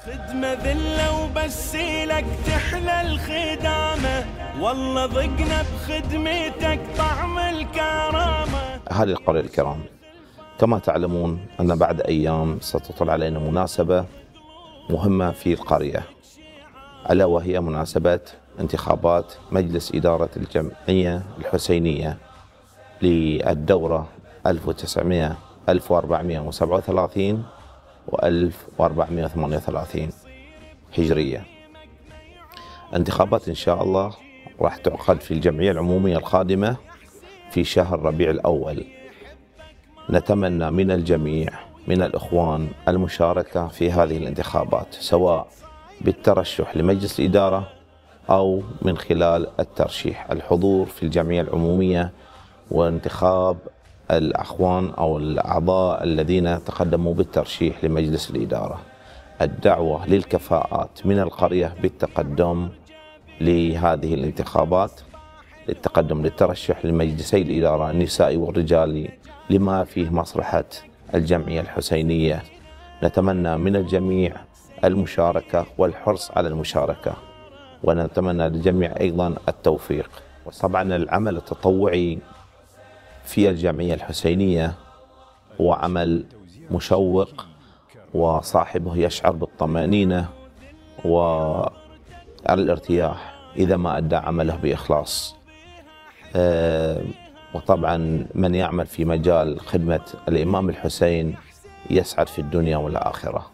خدمة ذلة وبس لك تحلى الخدامة، والله ضقنا بخدمتك طعم الكرامة. أهالي القرية الكرام، كما تعلمون أن بعد أيام ستطل علينا مناسبة مهمة في القرية، ألا وهي مناسبة انتخابات مجلس إدارة الجمعية الحسينية للدورة 1437 و 1438 هجرية. انتخابات إن شاء الله راح تعقد في الجمعية العمومية القادمة في شهر ربيع الأول. نتمنى من الجميع من الإخوان المشاركة في هذه الانتخابات، سواء بالترشح لمجلس الإدارة أو من خلال الترشيح، الحضور في الجمعية العمومية وانتخاب الأخوان أو الأعضاء الذين تقدموا بالترشيح لمجلس الإدارة. الدعوة للكفاءات من القرية بالتقدم لهذه الانتخابات، للتقدم للترشح لمجلسي الإدارة النسائي والرجالي لما فيه مصلحة الجمعية الحسينية. نتمنى من الجميع المشاركة والحرص على المشاركة، ونتمنى للجميع أيضا التوفيق. طبعا العمل التطوعي في الجمعية الحسينية هو عمل مشوق، وصاحبه يشعر بالطمأنينة والارتياح إذا ما أدى عمله بإخلاص. وطبعا من يعمل في مجال خدمة الإمام الحسين يسعد في الدنيا والآخرة.